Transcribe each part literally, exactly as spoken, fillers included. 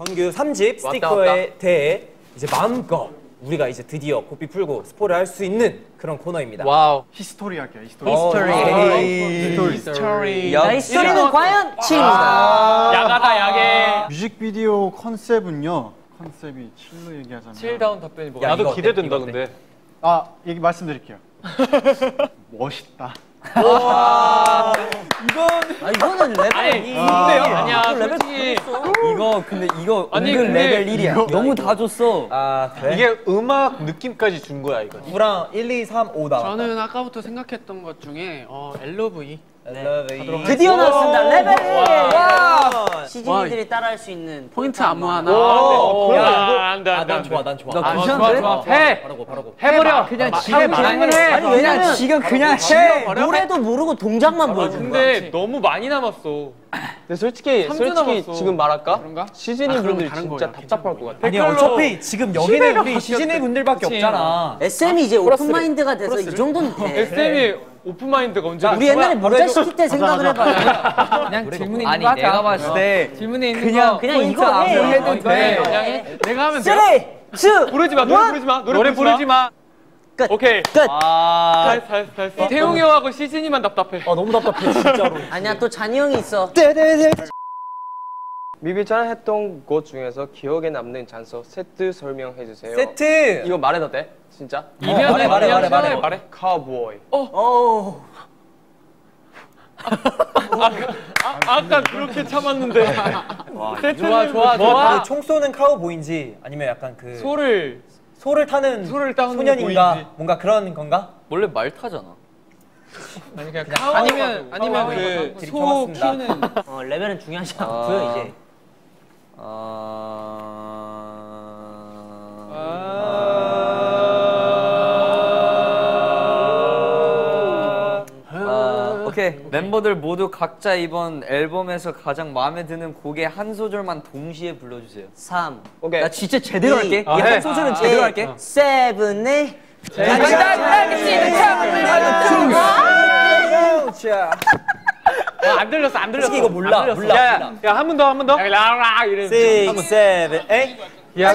정규 삼 집 스티커에 대해 이제 마음껏 우리가 이제 드디어 고삐 풀고 스포를 할 수 있는 그런 코너입니다. 와우. 히스토리하게 히스토리. 히스토리. 히스토리. 야, 히스토리는 과연 칠입니다. 야가다 야게. 뮤직비디오 컨셉은요. 컨셉이 칠로 얘기하자면. 칠다운 답변이 뭐야? 야, 나도 이거 기대된다 어때? 근데. 아 얘기 말씀드릴게요. 멋있다. 와 이건 아, 이거는 레벨 근데요? 아니야, 레벨 솔직히. 이거 근데 이거 아니, 은근 근데 레벨 일이야. 너무 다 줬어. 아 그래? 이게 음악 느낌까지 준 거야 이거. 구랑 일, 이, 삼, 오 나왔다. 저는 아까부터 생각했던 것 중에 어, 엘로브이 드디어 나왔습니다. 레벨 일. 와. 시즈니들이 따라할 수 있는 포인트 안무 하나. 오, 야, 야, 안 돼, 아, 안 돼, 난 안 돼. 좋아, 난 좋아. 나 아, 괜찮은데? 좋아, 좋아. 해. 바라고, 바라고. 해버려. 그냥 지금 질문해. 아니 왜냐면 지금 그냥 해. 노래도 모르고 동작만 보여준 거야. 근데 너무 많이 남았어. 근데 솔직히 삼 주 솔직히 남았어. 지금 말할까? 그런가? 시즈니 아, 그럼 분들 다른 진짜 거야. 답답할 것 같아. 아니 댓글로 어차피 지금 여기는 우리 시즌의 분들밖에 그치. 없잖아. 에스엠이 이제 오픈마인드가 돼서 이 정도는 돼. 에스엠이 오픈마인드가 언제? 우리 옛날에 모자 시킬 때 생각을 해봐. 그냥 질문에 아니 내가 봤을 때 질문에 있는 그냥 거 그냥 이거 해. 해도 돼. 그냥 해. 내가 하면 돼. 쓰리, 투, 부르지 마, 노래 부르지 마, 노래 부르지 마. 끝. 오케이. 끝. 아, 잘했어, 잘했어, 잘했어. 태용이 형하고 시즌이만 답답해. 아 너무 답답해 진짜로. 아니야 또 잔이 형이 있어. 뮤비처럼 했던 곳 중에서 기억에 남는 장소 세트 설명해 주세요. 세트. 이거 말해도 돼? 진짜? 이면에 말해, 말해, 말해, 말해. 말해. 카우보이. 어. 아, 아까 그렇게 참았는데. 좋아 좋아 좋아. 그 총 쏘는 카우보이인지 아니면 약간 그 소를 소를 타는 소를 타는 소년인가 보이지. 뭔가 그런 건가? 원래 말 타잖아. 아니 그냥 카우 아니면 아니면 그 그 소 소 키우는 키우는 어 레벨은 중요하지 아. 않고요 이제. 아, 오케이. 멤버들 모두 각자 이번 앨범에서 가장 마음에 드는 곡의 한 소절만 동시에 불러주세요. 삼. 오케이. 나 진짜 제대로 할게. 이 아, 해. 한 소절은 제대로 할게. 세븐, 에잇. 안 들렸어, 안 들렸어. 솔직히 이거 몰라, 안 들렸어. 몰라, 야, 몰라. 야, 한 번 더, 한 번 더. 야, 라라 이런. six, seven, eight. 야,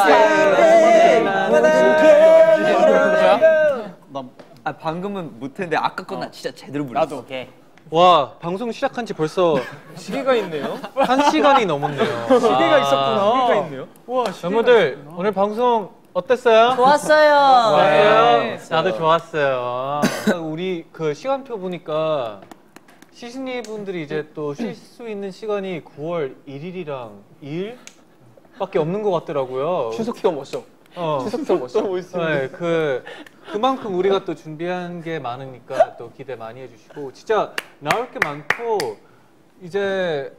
아 방금은 못했는데 아까 건 나 진짜 제대로 불렀어. 나도. 오케이. 와, 방송 시작한 지 벌써 시계가 있네요. 한 시간이 넘었네요. 시계가 있었구나. 시계가 있네요. 와, 멤버들 오늘 방송 어땠어요? 좋았어요. 좋았어요? 나도 좋았어요. 우리 그 시간표 보니까 시즈니 분들이 이제 또 쉴 수 있는 시간이 구월 일일이랑 이일 밖에 없는 것 같더라고요. 추석도 멋져. 어. 추석도 멋져. 네, 그 그만큼 우리가 또 준비한 게 많으니까 또 기대 많이 해주시고 진짜 나올 게 많고 이제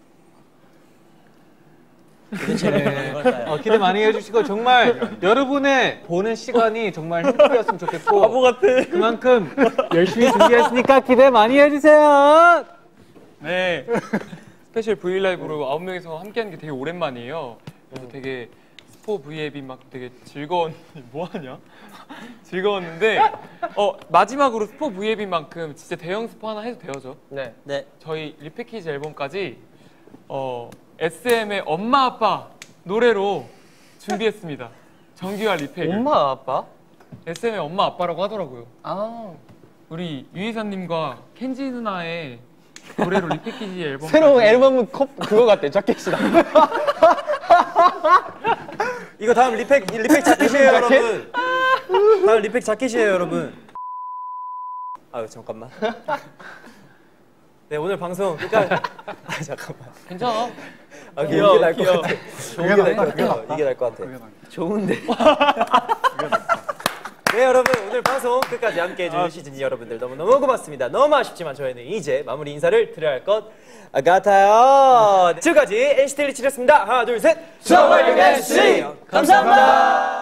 네, 어, 기대 많이 해주시고 정말 여러분의 보는 시간이 정말 행복이었으면 좋겠고 바보 같아. 그만큼 열심히 준비했으니까 기대 많이 해주세요. 네. 스페셜 V 라이브로 아홉 명이서 함께하는 게 되게 오랜만이에요. 그래서 되게 스포 브이앱이 막 되게 즐거운 뭐하냐? 즐거웠는데 어 마지막으로 스포 브이앱인 만큼 진짜 대형 스포 하나 해도 되어죠? 네. 네. 저희 리패키지 앨범까지 어 에스엠의 엄마 아빠 노래로 준비했습니다. 정규와 리패를. 엄마 아빠? 에스엠의 엄마 아빠라고 하더라고요. 아. 우리 유희사님과 켄지 누나의 노래로 리패키지 앨범. 새로운 앨범은 컵 그거 같대. 자켓이다. 이거 다음 리팩 리팩 자켓이에요 여러분. 다음 리팩 자켓이에요 여러분. 아유 잠깐만. 네 오늘 방송 끝까지. 아 잠깐만. 괜찮아. 아 이게 날 것 같아. 이게 날 것 같아. 이게 날 것 같아. 좋은데. 네 여러분 오늘 방송 끝까지 함께 해준 시즌이 여러분들 너무너무 고맙습니다. 너무 아쉽지만 저희는 이제 마무리 인사를 드려야 할 것 같아요. 지금까지 엔시티 일이칠이었습니다. 하나 둘 셋. 저와 유겐씨 감사합니다.